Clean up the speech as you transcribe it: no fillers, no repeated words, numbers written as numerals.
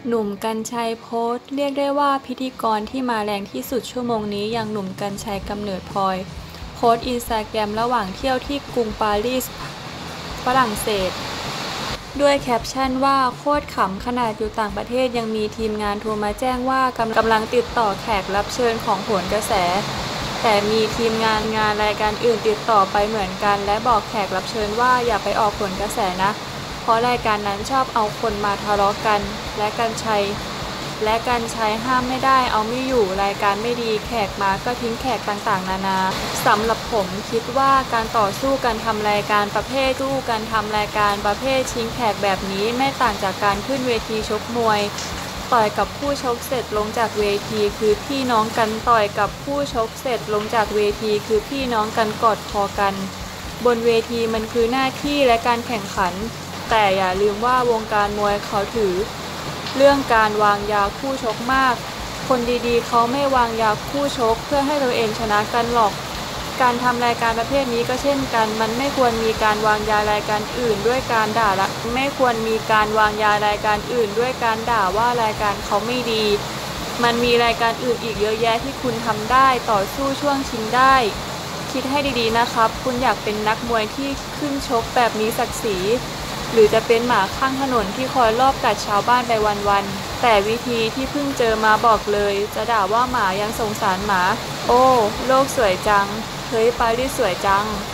หนุ่มกรรชัยโพสต์เรียกได้ว่าพิธีกรที่มาแรงที่สุดชั่วโมงนี้อย่างหนุ่มกรรชัยกำเนิดพลอยโพสต์อินสตาแกรมระหว่างเที่ยวที่กรุงปารีสฝรั่งเศสด้วยแคปชั่นว่าโคตรขำขนาดอยู่ต่างประเทศยังมีทีมงานโทรมาแจ้งว่ากำลังติดต่อแขกรับเชิญของโหนกระแสแต่มีทีมงานรายการอื่นติดต่อไปเหมือนกันและบอกแขกรับเชิญว่าอย่าไปออกโหนกระแสนะเพราะรายการนั้นชอบเอาคนมาทะเลาะกันและกรรชัยห้ามไม่ได้เอาไม่อยู่รายการไม่ดีแขกมาก็ทิ้งแขกต่างๆนานาสำหรับผมคิดว่าการต่อสู้กันทำรายการประเภทชิงแขกแบบนี้ไม่ต่างจากการขึ้นเวทีชกมวยต่อยกับผู้ชกเสร็จลงจากเวทีคือพี่น้องกันต่อยกับผู้ชกเสร็จลงจากเวทีคือพี่น้องกันกอดคอกันบนเวทีมันคือหน้าที่และการแข่งขันแต่อย่าลืมว่าวงการมวยเขาถือเรื่องการวางยาคู่ชกมากคนดีๆเขาไม่วางยาคู่ชกเพื่อให้ตัวเองชนะกันหรอกการทำรายการประเภทนี้ก็เช่นกันมันไม่ควรมีการวางยารายการอื่นด้วยการด่าละไม่ควรมีการวางยารายการอื่นด้วยการด่าว่ารายการเขาไม่ดีมันมีรายการอื่นอีกเยอะแยะที่คุณทำได้ต่อสู้ช่วงชิงได้คิดให้ดีๆนะครับคุณอยากเป็นนักมวยที่ขึ้นชกแบบมีศักดิ์ศรีหรือจะเป็นหมาข้างถนนที่คอยลอบกัดชาวบ้านไปวันๆแต่วิธีที่เพิ่งเจอมาบอกเลยจะด่าว่าหมายังสงสารหมาโอ้โลกสวยจังเฮ้ยปารีสสวยจัง